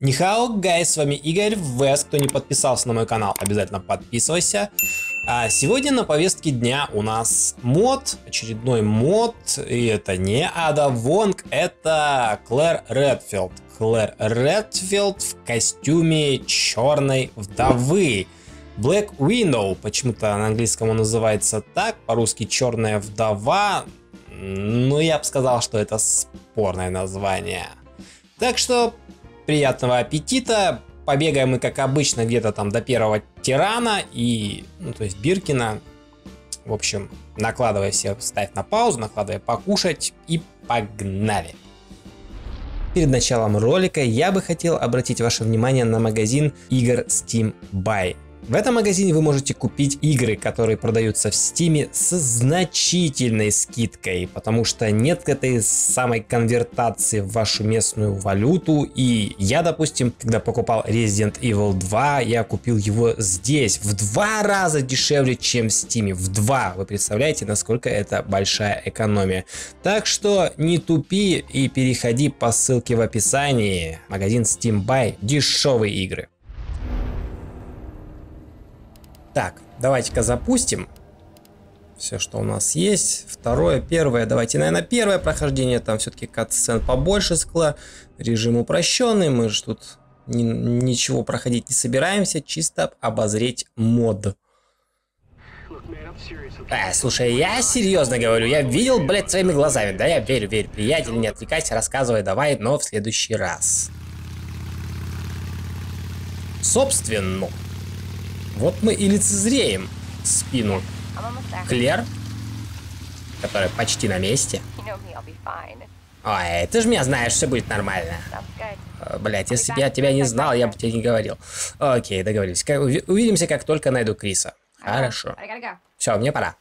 Нихао, гайс, с вами Игорь Вест. Кто не подписался на мой канал, обязательно подписывайся. А сегодня на повестке дня у нас мод, очередной мод, и это не Ада Вонг, это Клэр Редфилд. Клэр Редфилд в костюме черной вдовы. Black Widow, почему-то на английском он называется так, по-русски черная вдова, но я бы сказал, что это спорное название. Так что приятного аппетита. Побегаем мы, как обычно, где-то там до первого тирана и, то есть Биркина. В общем, накладывай себе, ставь на паузу, накладывай покушать и погнали. Перед началом ролика я бы хотел обратить ваше внимание на магазин игр Steam Buy. В этом магазине вы можете купить игры, которые продаются в Steam с значительной скидкой, потому что нет этой самой конвертации в вашу местную валюту. И я, допустим, когда покупал Resident Evil 2, я купил его здесь в 2 раза дешевле, чем в Steam. В 2. Вы представляете, насколько это большая экономия. Так что не тупи и переходи по ссылке в описании. Магазин Steam Buy. Дешевые игры. Так, давайте-ка запустим все, что у нас есть. Второе, первое. Давайте, наверное, первое прохождение. Там все-таки кат-сцен побольше с Клэр. Режим упрощенный. Мы же тут ничего проходить не собираемся. Чисто обозреть мод. Слушай, я серьезно говорю. Я видел, блядь, своими глазами. Да, я верю, приятель. Не отвлекайся, рассказывай давай, но в следующий раз. Собственно. Вот мы и лицезреем спину Клэр, которая почти на месте. Ой, ты же меня знаешь, все будет нормально. Блять, если бы я тебя не знал, я бы тебе не говорил. Окей, договорились. Увидимся, как только найду Криса. Хорошо. Все, мне пора.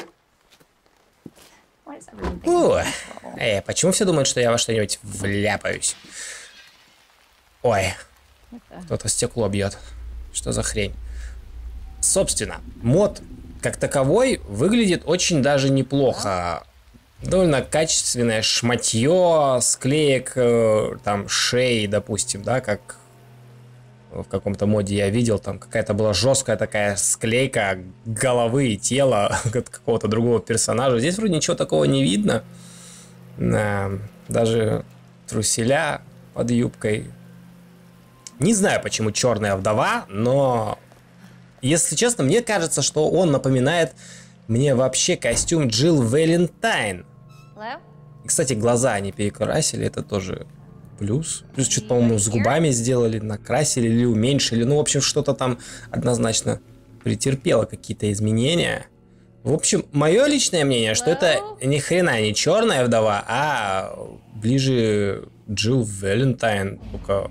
Почему все думают, что я во что-нибудь вляпаюсь? Ой, кто-то стекло бьет. Что за хрень? Собственно, мод как таковой выглядит очень даже неплохо. Довольно качественное шматье, склеек там шеи, допустим, да, как в каком-то моде я видел, там какая-то была жесткая такая склейка головы и тела какого-то другого персонажа. Здесь вроде ничего такого не видно. Даже труселя под юбкой. Не знаю, почему черная вдова, но... Если честно, мне кажется, что он напоминает мне вообще костюм Джилл Валентайн. И, кстати, глаза они перекрасили, это тоже плюс. Плюс что-то, по-моему, с губами сделали, накрасили или уменьшили. Ну, в общем, что-то там однозначно претерпело какие-то изменения. В общем, мое личное мнение, что это ни хрена не черная вдова, а ближе Джилл Валентайн. Только,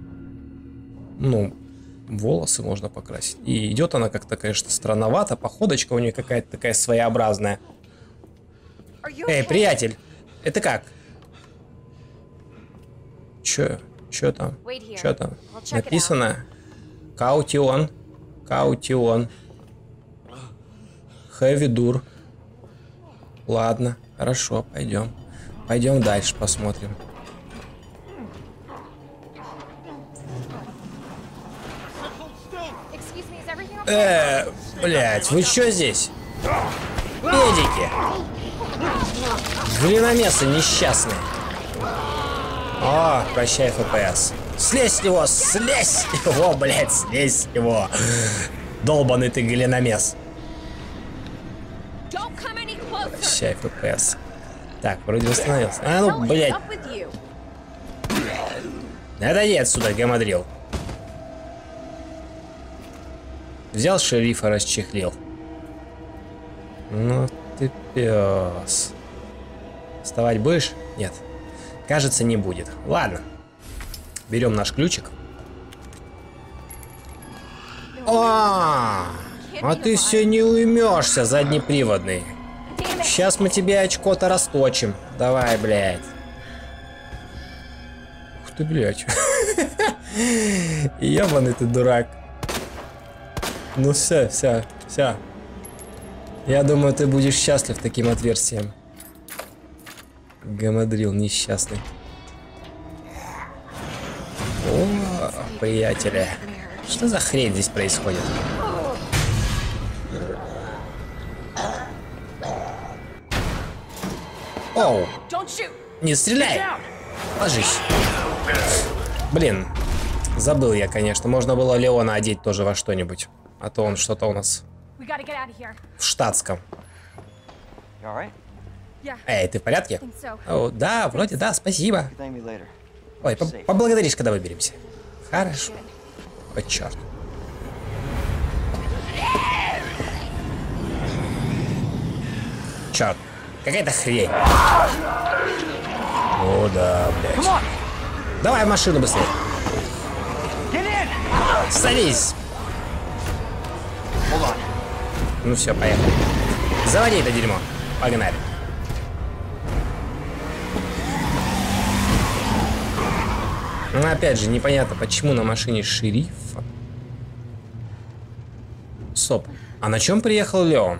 волосы можно покрасить. И идет она как-то, конечно, странновато. Походочка у нее какая-то такая своеобразная. Эй, приятель, это как? Чё там? Чё там? Написано Каутион. Каутион. Heavy Dur. Ладно, хорошо, пойдем. Пойдем дальше, посмотрим. Блять, вы чё здесь? Педики! Глиномесы несчастные. О, прощай, ФПС. Слезь с него, слезь его, блять, слезь с него. Долбаный ты глиномес. Прощай, ФПС. Так, вроде восстановился. А ну, блять. Отойди отсюда, гамадрил. Взял шерифа, расчехлил. Ну ты пес. Вставать будешь? Нет. Кажется, не будет. Ладно. Берем наш ключик. А ты все не уймешься, заднеприводный. Сейчас мы тебе очко-то расточим. Давай, блядь. Ух ты, блядь. Ебаный ты дурак. Ну все. Я думаю, ты будешь счастлив таким отверстием. Гамадрил несчастный. О, приятели. Что за хрень здесь происходит? Оу. Не стреляй. Ложись. Блин. Забыл я, конечно. Можно было Леона одеть тоже во что-нибудь. А то он что-то у нас в штатском. Эй, ты в порядке? О, да, вроде да, спасибо. Ой, поблагодаришь, когда выберемся. Хорошо. О, черт. Черт. Какая-то хрень. О, да, блядь. Давай в машину быстрее. Садись. Ну все, поехали. Заводи это дерьмо. Погнали. Ну, опять же, непонятно, почему на машине шерифа. Стоп. А на чем приехал Леон?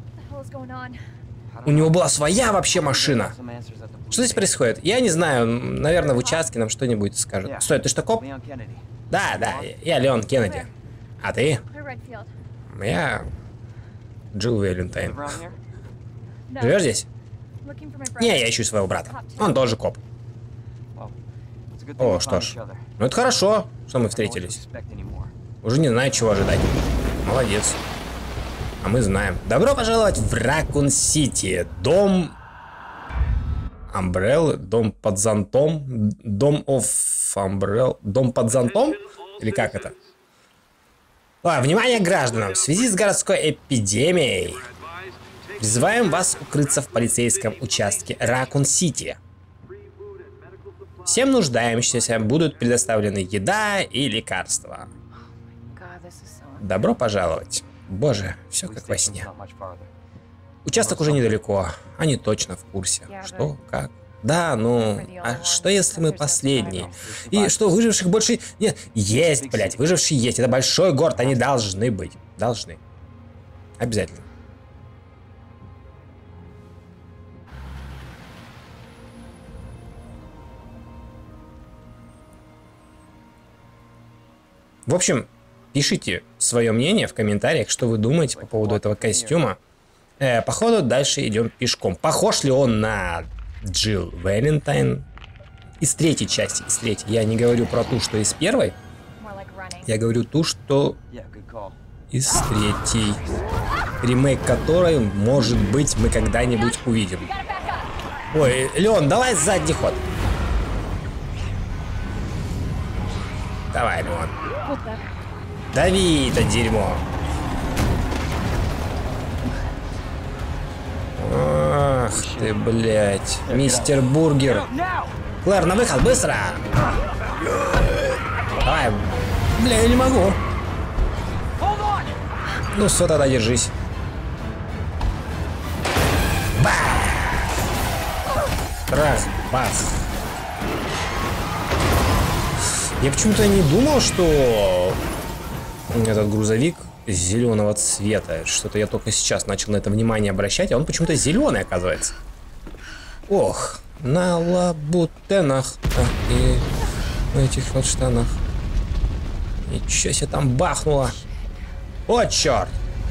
У него была своя вообще машина. Что здесь происходит? Я не знаю. Наверное, в участке нам что-нибудь скажут. Стой, ты что, коп? Да, я Леон Кеннеди. А ты? Я Джилл Вэлентайн. Живешь здесь? Не, я ищу своего брата. Он тоже коп. О, что ж. Ну это хорошо, что мы встретились. Уже не знаю, чего ожидать. Молодец. А мы знаем. Добро пожаловать в Ракун-Сити. Дом... Umbrella? Дом под зонтом? Дом of Umbrella? Дом под зонтом? Или как это? О, внимание гражданам! В связи с городской эпидемией призываем вас укрыться в полицейском участке Ракун-Сити. Всем нуждающимся будут предоставлены еда и лекарства. Добро пожаловать. Боже, все как во сне. Участок уже недалеко. Они точно в курсе. Что? Как? Да, ну... А что если мы последние? И что, выживших больше... Нет, есть, блядь, выжившие есть. Это большой город, они должны быть. Должны. Обязательно. В общем, пишите свое мнение в комментариях, что вы думаете по поводу этого костюма. Походу, дальше идем пешком. Похож ли он на Джилл Вэлентайн? Из третьей части, из третьей. Я не говорю про ту, что из первой. Я говорю ту, что из третьей. Ремейк которой, может быть, мы когда-нибудь увидим. Ой, Леон, давай задний ход. Давай, Леон. Дави это дерьмо. Ах ты, блядь. Мистер Бургер. Клэр, на выход, быстро. Давай. Бля, я не могу. Ну все, тогда держись. Бах! Трах, бах. Я почему-то не думал, что этот грузовик зеленого цвета. Что-то я только сейчас начал на это внимание обращать, а он почему-то зеленый, оказывается. Ох, на лабутенах и в этих вот штанах. Ничего себе там бахнуло. О, черт!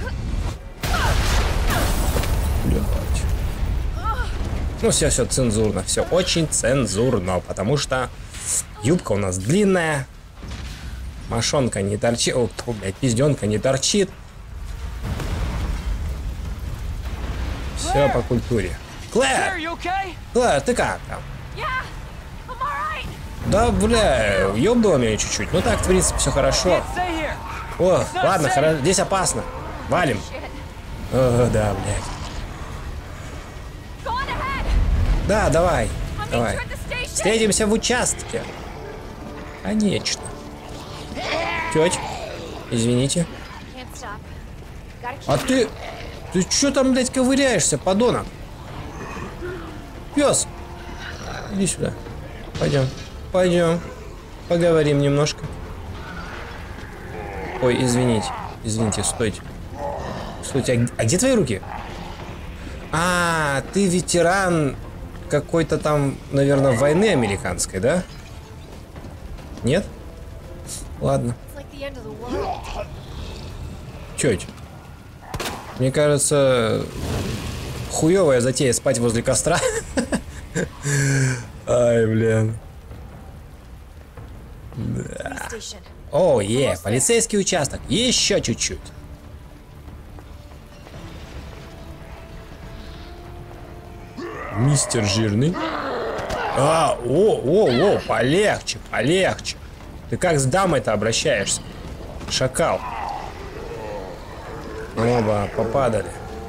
Блядь. Ну все, цензурно. Все очень цензурно, потому что юбка у нас длинная. Мошонка не торчит. О, блядь, пизденка не торчит. Все по культуре. Клэр! Клэр, ты как там? Да, бля, ёбнуло меня чуть-чуть. Ну так, в принципе, все хорошо. О, ладно, хорошо. Здесь опасно. Валим. О, да, блядь. Да, давай. Давай. Встретимся в участке. Конечно. Тёть, извините. А ты чё там, блядь, ковыряешься, подонок? Пёс, иди сюда. Пойдем. Поговорим немножко. Ой, извините, стойте. Стойте, а где твои руки? А, ты ветеран какой-то там, наверное, войны американской, да? Нет? Ладно. Чё это? Мне кажется, хуёвая затея спать возле костра. Ай, блин. Да. О, полицейский участок. Еще чуть-чуть. Мистер Жирный. Полегче, полегче. Ты как с дамой-то обращаешься? Шакал. Оба, попадали.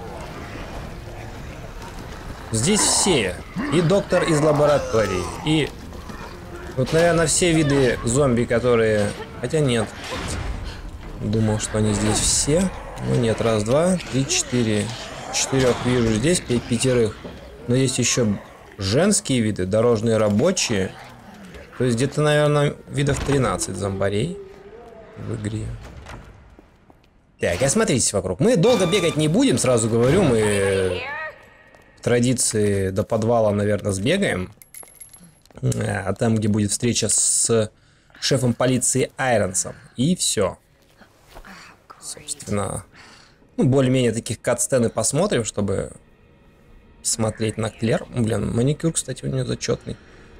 Здесь все. И доктор из лаборатории, и... Вот, наверное, все виды зомби, которые... Хотя нет. Думал, что они здесь все. Ну нет, раз, два, три, четыре. Четырех вижу здесь, пятерых. Но есть еще женские виды, дорожные рабочие. То есть где-то, наверное, видов 13 зомбарей в игре. Так, осмотритесь вокруг. Мы долго бегать не будем, сразу говорю. Мы в традиции до подвала, наверное, сбегаем. А там, где будет встреча с шефом полиции Айронсом. И все. Собственно, ну, более-менее таких кат-сцены посмотрим, чтобы смотреть на Клэр. Блин, маникюр, кстати, у нее зачетный.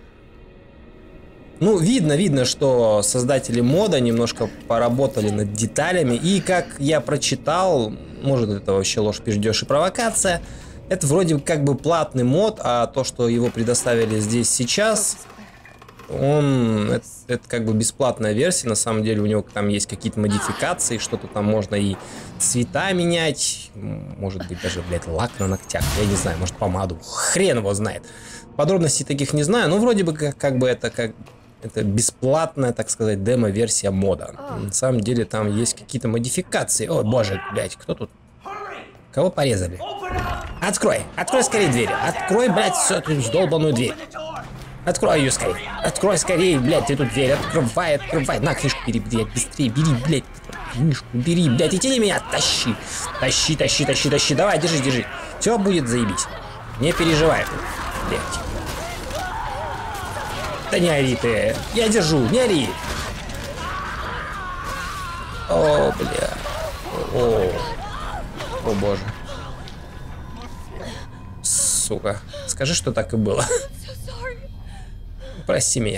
Ну, видно, что создатели мода немножко поработали над деталями. И, как я прочитал, может, это вообще ложь, пиздеж и провокация, это вроде как бы платный мод, а то, что его предоставили здесь сейчас, это как бы бесплатная версия. На самом деле у него там есть какие-то модификации, что-то там можно и цвета менять, может быть даже, блядь, лак на ногтях, я не знаю, может помаду, хрен его знает. Подробностей таких не знаю, но вроде бы как бы это бесплатная, так сказать, демо-версия мода. На самом деле там есть какие-то модификации. Ой, боже, блядь, кто тут? Кого порезали? Открой скорее дверь. Открой, блядь, всю эту сдолбанную дверь. Открой ее скорее. Открой скорее, блядь, эту дверь. Открывай. На, книжку бери, блядь, быстрее, бери, блядь. Книжку бери, блядь, и тяни меня, тащи. Тащи. Давай, держи. Все будет заебись. Не переживай, блядь. Да не ори ты. Я держу, не ори. О, бля. О боже. Сука. Скажи, что так и было. Прости меня.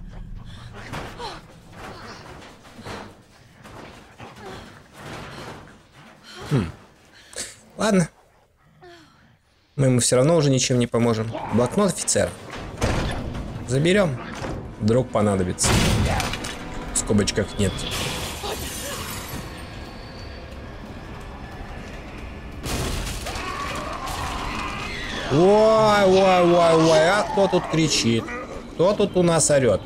Ладно. Мы ему все равно уже ничем не поможем. Блокнот офицера. Заберем. Вдруг понадобится. В скобочках нет. Ой, а кто тут кричит? Кто тут у нас орет?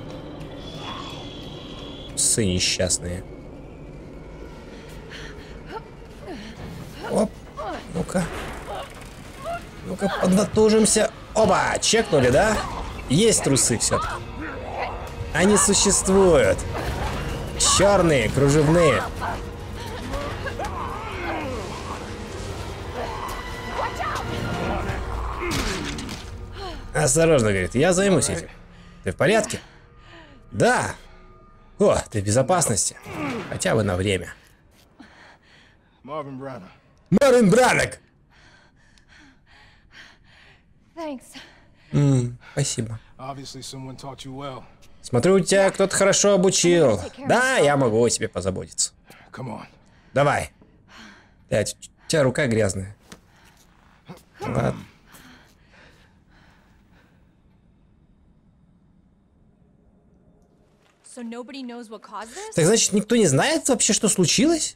Псы несчастные. Оп, ну-ка, поднатужимся. Оба, чекнули, да? Есть трусы все-таки. Они существуют. Черные, кружевные. Осторожно, говорит, я займусь этим. Ты в порядке? Да. О, ты в безопасности. Хотя бы на время. Марвин Бранок. Спасибо. Смотрю, у тебя кто-то хорошо обучил. Да, я могу о себе позаботиться. Давай. Блядь, у тебя рука грязная. Ладно. Так значит, никто не знает вообще, что случилось?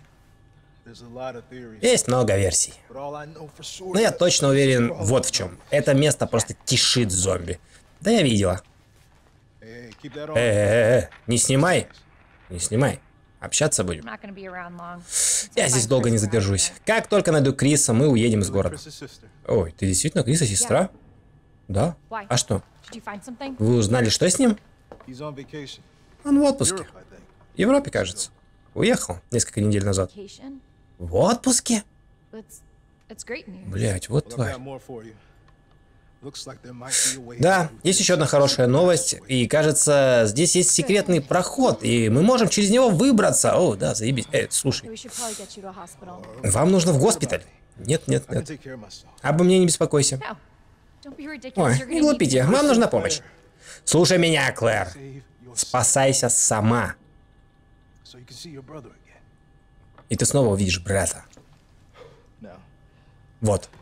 Есть много версий. Но я точно уверен вот в чем. Это место просто кишит зомби. Да я видела. Не снимай. Не снимай. Общаться будем. Я здесь долго не задержусь. Как только найду Криса, мы уедем из города. Ой, ты действительно Криса сестра? Да? А что? Вы узнали, что с ним? Он в отпуске. В Европе, кажется. Уехал несколько недель назад. В отпуске? Блять, вот тварь. Да, есть еще одна хорошая новость. И кажется, здесь есть секретный проход, и мы можем через него выбраться. О, да, заебись. Слушай, вам нужно в госпиталь. Нет. Обо мне не беспокойся. Ой, не глупите, вам нужна помощь. Слушай меня, Клэр. Спасайся сама. И ты снова увидишь брата. Вот.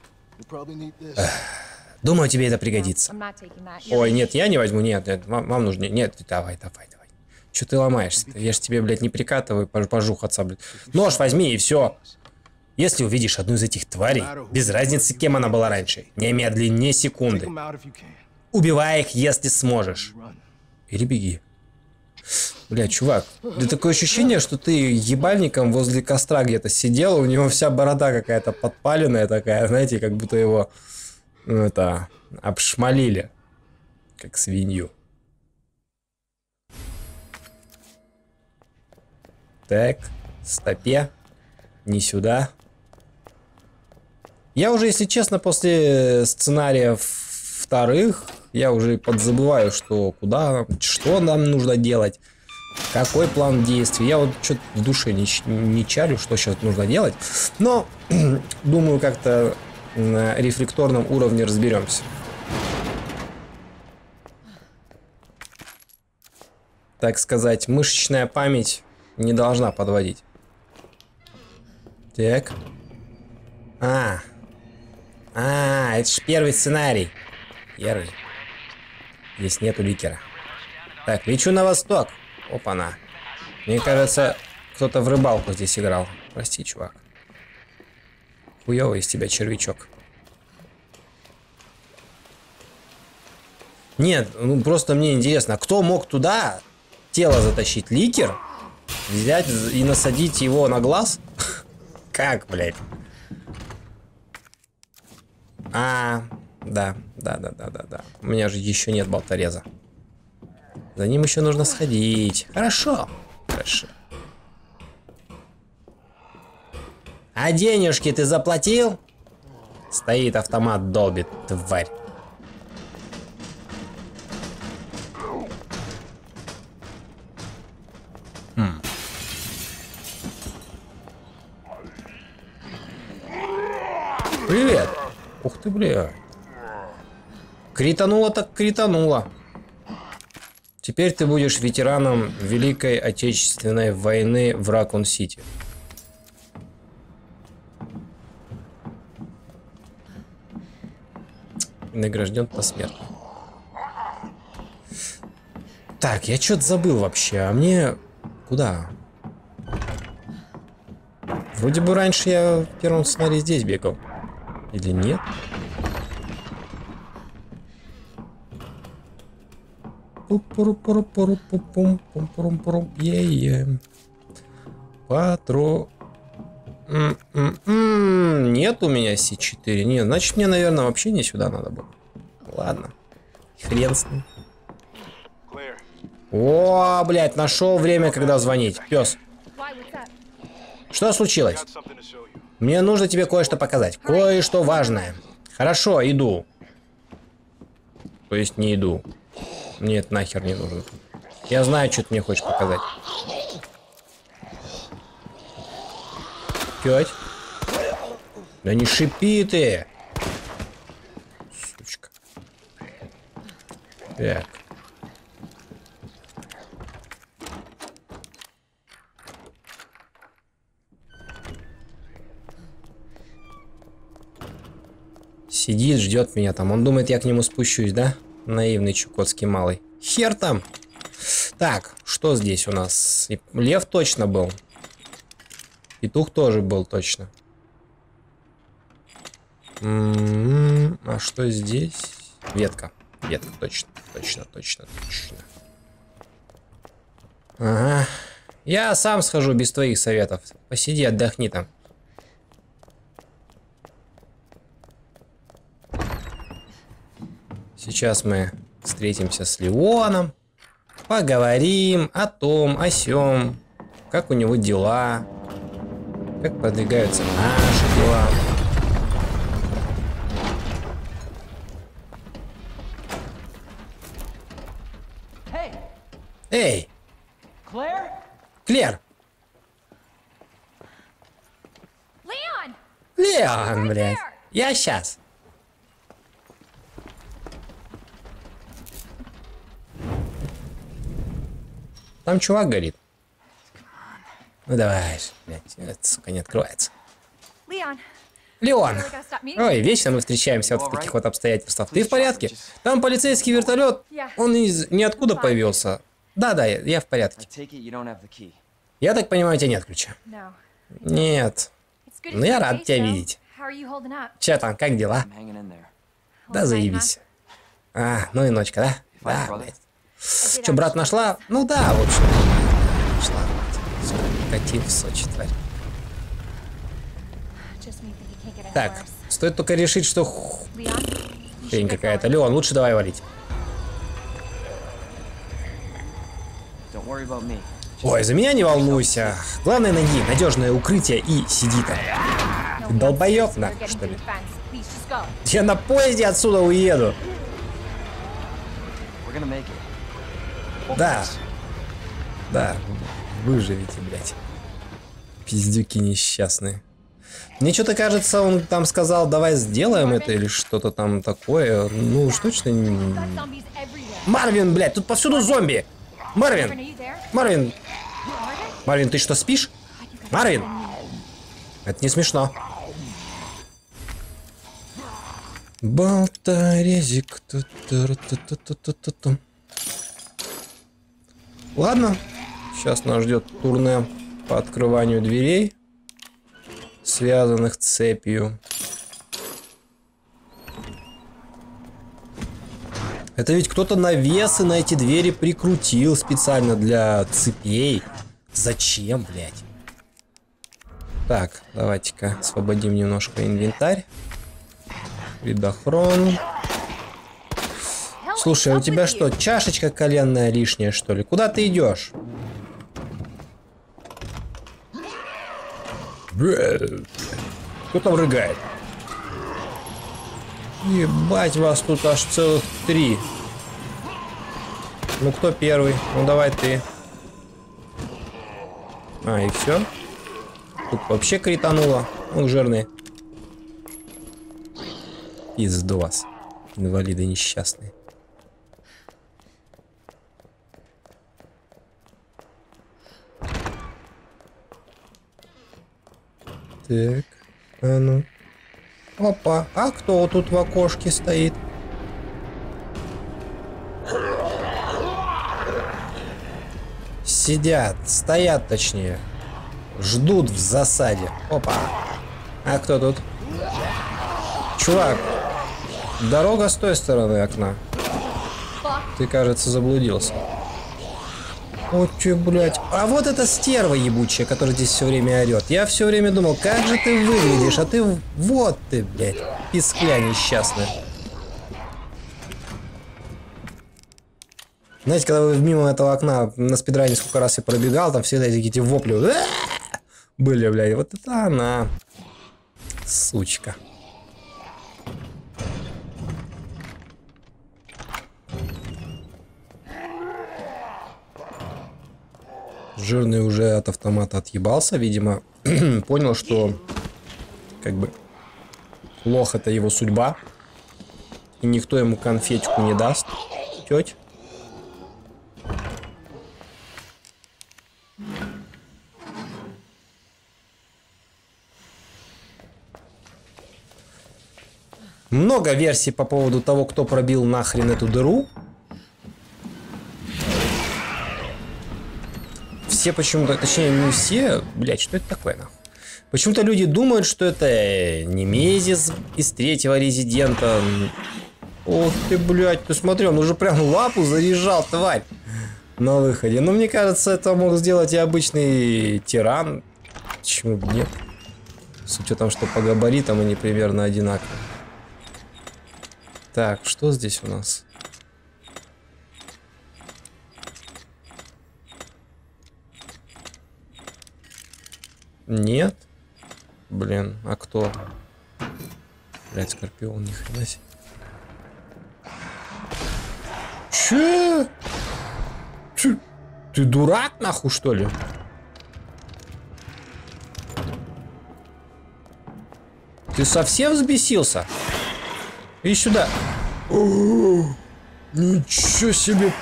Думаю, тебе это пригодится. Ой, нет, я не возьму, нет, вам нужно, нет, давай. Че ты ломаешься-то? Я же тебе, блядь, не прикатываю, пожухаться, блядь. Нож возьми и все. Если увидишь одну из этих тварей, без разницы, кем она была раньше, не медли ни секунды. Убивай их, если сможешь. Или беги. Бля, чувак, да такое ощущение, что ты ебальником возле костра где-то сидел, у него вся борода какая-то подпаленная такая, знаете, как будто его, обшмалили, как свинью. Так, стопе, не сюда. Я уже, если честно, после сценария вторых, я уже подзабываю, что куда, что нам нужно делать, какой план действий. Я вот что-то в душе не чарю, что сейчас нужно делать. Но, думаю, как-то на рефлекторном уровне разберемся. Так сказать, мышечная память не должна подводить. Так. Это ж первый сценарий. Первый. Здесь нету ликера. Так, лечу на восток. Опа-на. Мне кажется, кто-то в рыбалку здесь играл. Прости, чувак. Хуёвый из тебя червячок. Нет, ну просто мне интересно, кто мог туда тело затащить? Ликер? Взять и насадить его на глаз? Как, блядь? Да. У меня же еще нет болтореза. За ним еще нужно сходить. Хорошо. А денежки ты заплатил? Стоит автомат, долбит, тварь. Привет. Ух ты, бля. Критануло так критануло. Теперь ты будешь ветераном Великой Отечественной войны в Ракун-Сити. Награжден посмертно. Так, я что-то забыл вообще. А мне... Куда? Вроде бы раньше я в первом сценарии здесь бегал. Или нет? Патро. Нет у меня C4. Нет, значит мне, наверное, вообще не сюда надо было. Ладно. Хрен с ним. О, блядь, нашел время, когда звонить. Пес. Что случилось? Мне нужно тебе кое-что показать. Кое-что важное. Хорошо, иду. То есть не иду. Мне это нахер не нужно. Я знаю, что ты мне хочешь показать. Тёть. Да не шипи ты. Сучка. Так. Сидит, ждет меня там. Он думает, я к нему спущусь, да? Наивный чукотский малый. Хер там. Так, что здесь у нас? Лев точно был. Петух тоже был точно. А что здесь? Ветка. Ветка, точно. Ага. Я сам схожу без твоих советов. Посиди, отдохни там. Сейчас мы встретимся с Леоном, поговорим о том, о сём, как у него дела, как продвигаются наши дела. Эй! Клэр! Леон, блядь. Я сейчас. Там чувак горит. Ну давай, блядь, это, сука, не открывается. Леон! Ой, вечно мы встречаемся вот в таких вот обстоятельствах. Ты в порядке? Там полицейский вертолет, он из ниоткуда появился. Да, я в порядке. Я так понимаю, у тебя нет ключа? Нет. Ну я рад тебя видеть. Че там, как дела? Да заебись. А, ну и ночка, да? Да, блядь. Че, брат нашла? Ну да, в общем. Нашла. Катив в Сочи, тварь. Так, стоит только решить, что хрень какая-то. Леон, лучше давай валить. Ой, за меня не волнуйся. Главное, найди надежное укрытие и сиди там. Ты долбоёб, нахуй, что ли? Я на поезде отсюда уеду. Да. Да, выживите, блядь. Пиздюки несчастные. Мне что-то кажется, он там сказал, давай сделаем это или что-то там такое. Ну уж точно не... Марвин, блядь, тут повсюду зомби. Марвин, Марвин. Марвин, ты что, спишь? Марвин. Это не смешно. Болторезик. Ладно. Сейчас нас ждет турне по открыванию дверей, связанных цепью. Это ведь кто-то навесы на эти двери прикрутил специально для цепей. Зачем, блядь? Так, давайте-ка освободим немножко инвентарь. Предохрон. Слушай, а у тебя что, чашечка коленная лишняя, что ли? Куда ты идешь? Кто там рыгает? Ебать, вас тут аж целых 3. Ну кто первый? Ну давай ты. А, и все? Тут вообще критануло. Ну, жирные. Пизду вас. Инвалиды несчастные. Так, а ну. Опа, а кто тут в окошке стоит? Сидят, стоят точнее. Ждут в засаде. Опа. А кто тут? Чувак, дорога с той стороны окна. Ты, кажется, заблудился. О, че, блядь. А вот эта стерва ебучая, которая здесь все время орет. Я все время думал, как же ты выглядишь, а ты вот ты, блядь, пискля несчастная. Знаете, когда вы мимо этого окна на спидране сколько раз я пробегал, там всегда эти вопли были, блядь. Вот это она. Сучка. Жирный уже от автомата отъебался, видимо, понял, что как бы лох — это его судьба, и никто ему конфетку не даст. Теть. Много версий по поводу того, кто пробил нахрен эту дыру. Все почему-то, точнее не все, блядь, что это такое нахуй? Почему-то люди думают, что это Немезис из третьего Резидента. Ох ты, блядь, ты смотри, он уже прям лапу заряжал, тварь, на выходе. Но мне кажется, это мог сделать и обычный тиран. Почему бы нет? С учетом, что по габаритам они примерно одинаковые. Так, что здесь у нас? Нет? Блин, а кто? Блядь, Скорпион, ни хрена себе. Че? Ты дурак, нахуй, что ли? Ты совсем взбесился? Иди сюда. О, ничего себе.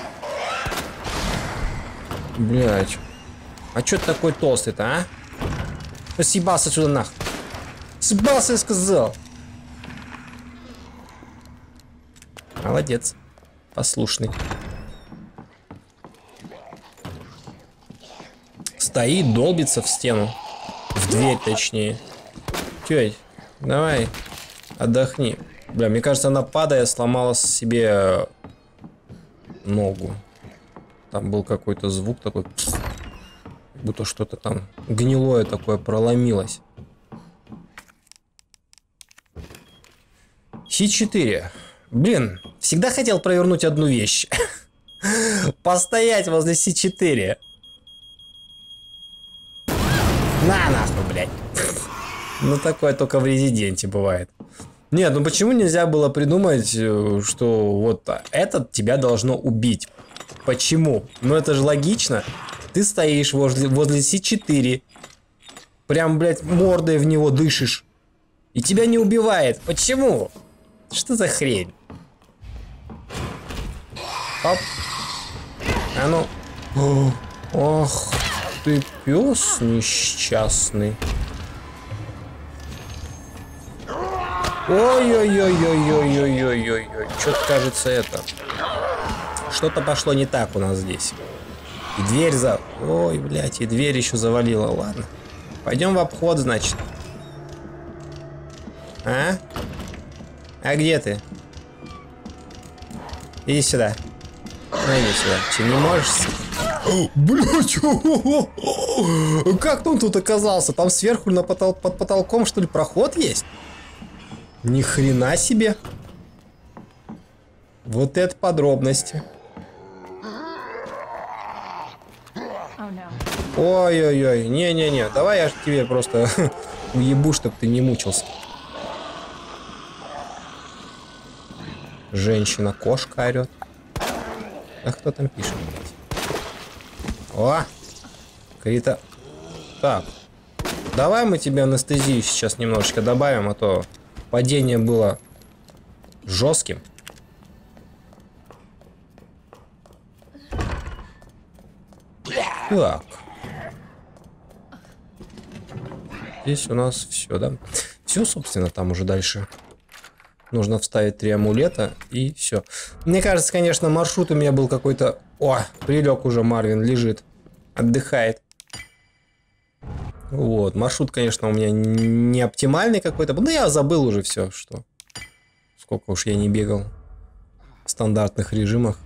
Блять. А чё ты такой толстый-то, а? Съебался отсюда нахуй. Съебался, я сказал. Молодец. Послушный. Стоит, долбится в стену. В дверь, точнее. Тёть, давай, отдохни. Бля, мне кажется, она, падая, сломала себе ногу. Там был какой-то звук такой. Как будто что-то там гнилое такое проломилось. С4. Блин, всегда хотел провернуть одну вещь. Постоять возле С4. На нахуй, блядь. Ну такое только в Резиденте бывает. Нет, ну почему нельзя было придумать, что вот этот тебя должно убить? Почему? Ну это же логично. Ты стоишь возле С4. Прям, блядь, мордой в него дышишь. И тебя не убивает. Почему? Что за хрень? Оп. А ну. Ох, ты пес несчастный. Ой-ой-ой-ой-ой-ой-ой-ой-ой. Что-то кажется это. Что-то пошло не так у нас здесь. И дверь за... Ой, блядь, и дверь еще завалила. Ладно. Пойдем в обход, значит. А? А где ты? Иди сюда. Ну, иди сюда. Че, не можешь? Блядь! Как он тут оказался? Там сверху под потолком, что ли, проход есть? Ни хрена себе. Вот это подробности. Ой-ой-ой. Не-не-не. Давай я тебе просто уебу, чтоб ты не мучился. Женщина-кошка орет. А кто там пишет, блядь? О! Крита. Так. Давай мы тебе анестезию сейчас немножечко добавим, а то падение было жестким. Так. Здесь у нас все, да? Все, собственно, там уже дальше. Нужно вставить 3 амулета и все. Мне кажется, конечно, маршрут у меня был какой-то... О, прилег уже Марвин, лежит. Отдыхает. Вот, маршрут, конечно, у меня не оптимальный какой-то. Ну, я забыл уже все, что... Сколько уж я не бегал в стандартных режимах.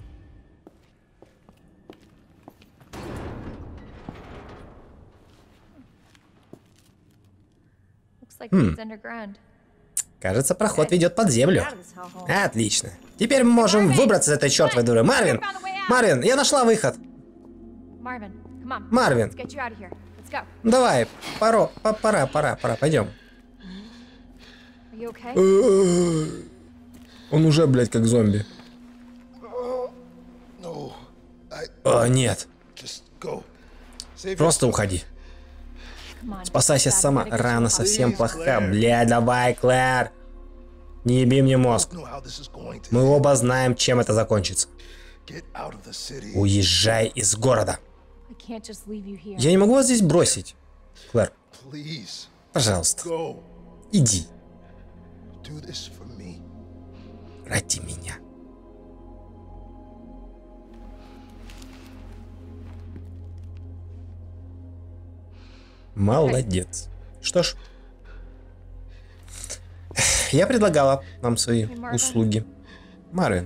Кажется, проход ведет под землю. Отлично. Теперь мы можем выбраться из этой чертовой дыры. Марвин! Марвин, я нашла выход. Марвин. Давай, пора, пойдем. Он уже, блядь, как зомби. О, нет. Просто уходи. Спасайся сама. Рана совсем плоха. Бля, давай, Клэр. Не еби мне мозг. Мы оба знаем, чем это закончится. Уезжай из города. Я не могу вас здесь бросить. Клэр. Пожалуйста. Иди. Ради меня. Молодец. Что ж, я предлагала вам свои услуги. Марвин.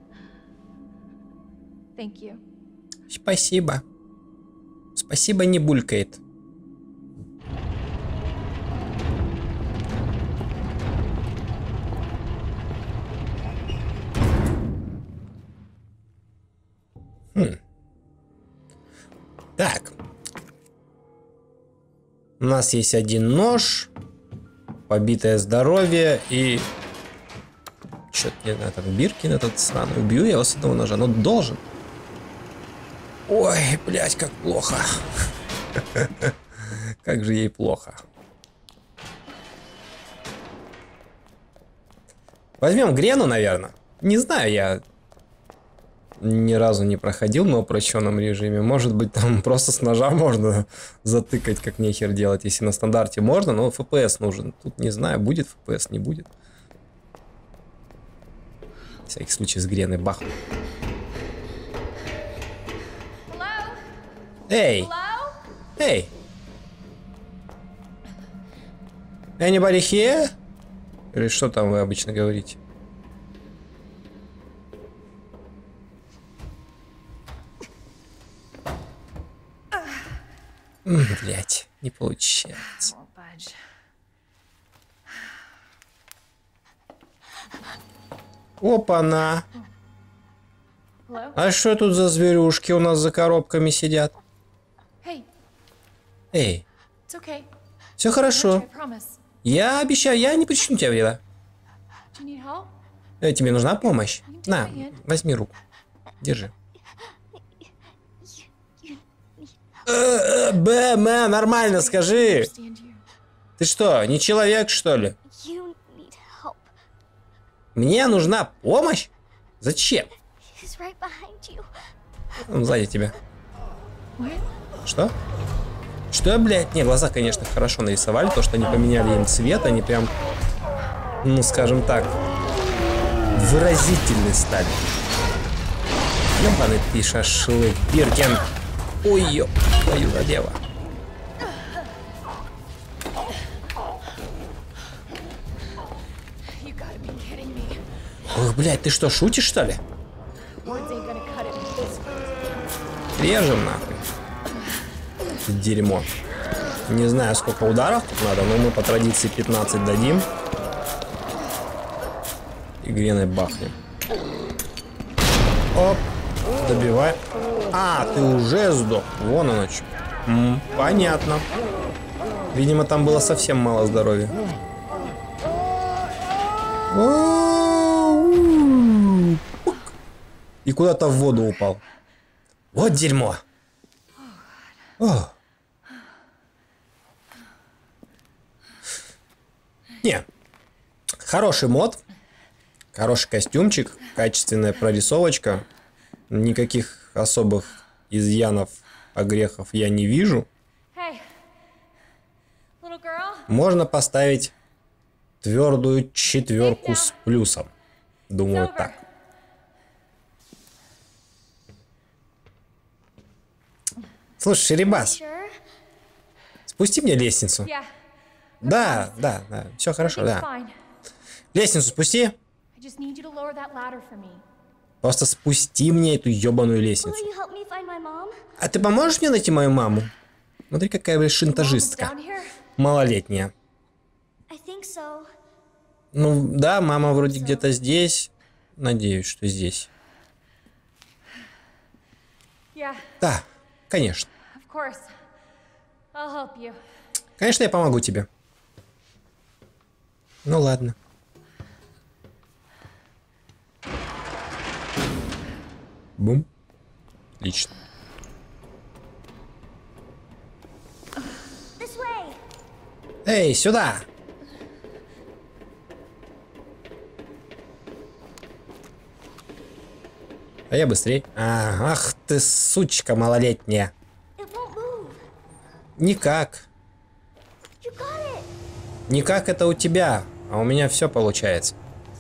Спасибо. Спасибо, не булькает. Так. У нас есть один нож, побитое здоровье и... Чё-то не знаю, там Биркин этот сраный. Убью я его с одного ножа, но должен. Ой, блядь, как плохо. Как же ей плохо. Возьмем Грену, наверное. Не знаю, я ни разу не проходил на упрощенном режиме. Может быть, там просто с ножа можно затыкать, как нехер делать. Если на стандарте можно, но FPS нужен. Тут не знаю, будет FPS, не будет. На всякий случай с Греной бахну. Эй! Эй! Anybody here? Или что там вы обычно говорите? Блять, не получается. Опа-на! А что тут за зверюшки у нас за коробками сидят? Эй, все хорошо. Я обещаю, я не причину тебе вреда. Тебе нужна помощь? На, возьми руку. Держи. Нормально скажи. Ты что, не человек, что ли? Мне нужна помощь? Зачем? Он сзади тебя. Что? Что, блядь? Не, глаза, конечно, хорошо нарисовали. То, что они поменяли им цвет, они прям, ну, скажем так, выразительны стали. Ёбаный ты шашлык, Биркин. Ой, ёб твою надева. Ох, блядь, ты что, шутишь, что ли? Режем, нахуй. Дерьмо. Не знаю, сколько ударов тут надо, но мы по традиции 15 дадим. И Греной бахнем. Оп. Добивай. А, ты уже сдох. Вон оно что. Понятно. Видимо, там было совсем мало здоровья. И куда-то в воду упал. Вот дерьмо. О. Не. Хороший мод. Хороший костюмчик. Качественная прорисовочка. Никаких особых изъянов, огрехов я не вижу. Можно поставить твердую 4 с плюсом. Думаю, так. Слушай, Шерибас, спусти мне лестницу. Да, все хорошо, да. Лестницу спусти. Просто спусти мне эту ебаную лестницу. А ты поможешь мне найти мою маму? Смотри, какая, блядь, шантажистка. Малолетняя. Ну, да, мама вроде где-то здесь. Надеюсь, что здесь. Да, конечно. Конечно, я помогу тебе. Ну, ладно. Бум. Отлично. Эй, сюда! А я быстрее. Ах ты, сучка малолетняя. Никак. Никак это у тебя, а у меня все получается.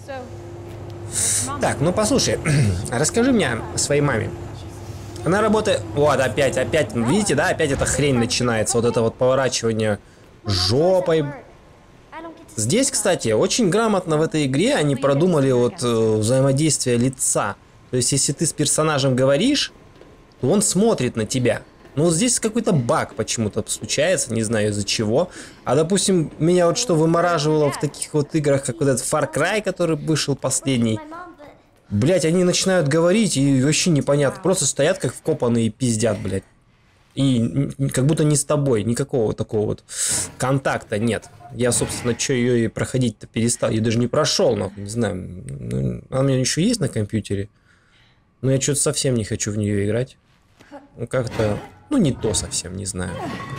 Так, ну послушай, расскажи мне о своей маме. Она работает... Вот, опять, видите, да, опять эта хрень начинается. Вот это вот поворачивание жопой. Здесь, кстати, очень грамотно в этой игре они продумали вот взаимодействие лица. То есть, если ты с персонажем говоришь, то он смотрит на тебя. Но вот здесь какой-то баг почему-то случается, не знаю из-за чего. А, допустим, меня вот что вымораживало в таких вот играх, как вот этот Far Cry, который вышел последний. Блять, они начинают говорить, и вообще непонятно. Просто стоят как вкопанные и пиздят, блять. И как будто не с тобой, никакого такого вот контакта нет. Я, собственно, что ее и проходить-то перестал. Я даже не прошел, нахуй, не знаю. Она у меня еще есть на компьютере. Но я что-то совсем не хочу в нее играть. Ну, как-то, ну, не то совсем, не знаю.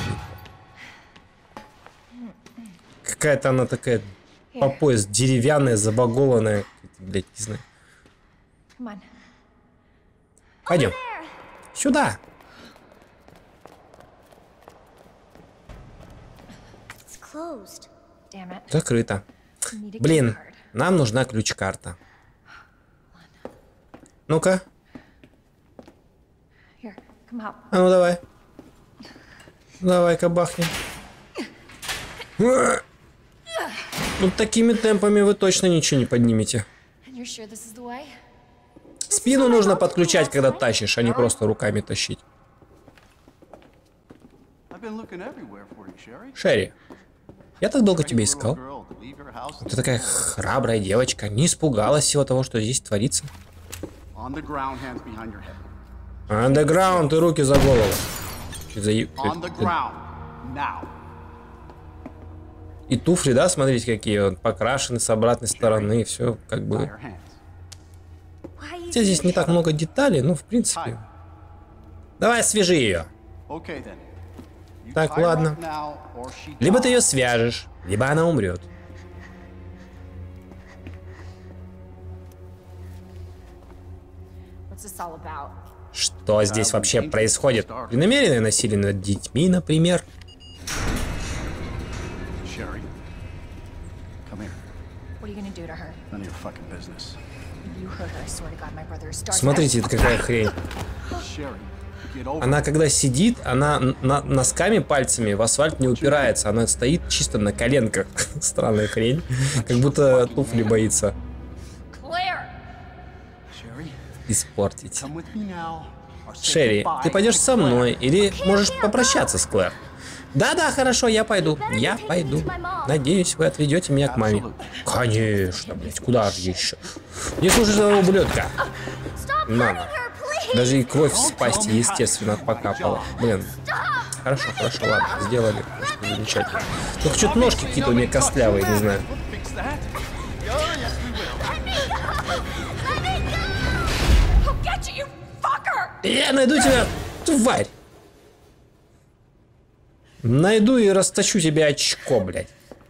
Какая-то она такая по пояс деревянная, забагованная. Блять, не знаю. Пойдем. Сюда. Закрыто. Блин, нам нужна ключ-карта. Ну-ка. А ну давай. Давай-ка бахнем. Ну такими темпами вы точно ничего не поднимете. Спину нужно подключать, когда тащишь, а не просто руками тащить. Шерри, я так долго тебя искал. Ты такая храбрая девочка, не испугалась всего того, что здесь творится. Андеграунд и руки за голову. И туфли, да, смотрите, какие он покрашены с обратной стороны, все как бы. Хотя здесь не так много деталей, ну, в принципе. Давай, свяжи ее. Так, ладно. Либо ты ее свяжешь, либо она умрет. Что здесь вообще происходит? Преднамеренное насилие над детьми, например? Смотрите, это какая хрень. Она когда сидит, она носками, пальцами в асфальт не упирается. Она стоит чисто на коленках. Странная хрень. Как будто туфли боится испортить. Шерри, ты пойдешь со мной или можешь попрощаться с Клэр? Да-да, хорошо, я пойду. Я пойду. Надеюсь, вы отведете меня к маме. Конечно, блядь, куда же еще? Не слушай этого ублюдка. Мама. Даже и кровь с пасти, естественно, покапала. Блин. Хорошо, хорошо, ладно, сделали. Замечательно. Только что-то ножки какие-то у меня костлявые, не знаю. Я найду тебя, тварь. Найду и расточу тебе очко, блядь.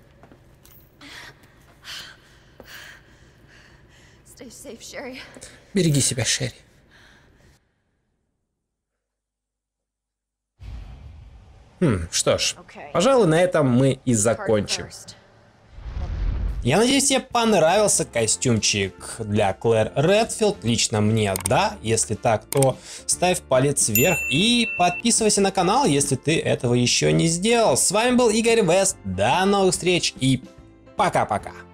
Береги себя, Шерри. Что ж, пожалуй, на этом мы и закончим. Я надеюсь, тебе понравился костюмчик для Клэр Редфилд. Лично мне да. Если так, то ставь палец вверх и подписывайся на канал, если ты этого еще не сделал. С вами был Игорь Вест. До новых встреч и пока-пока.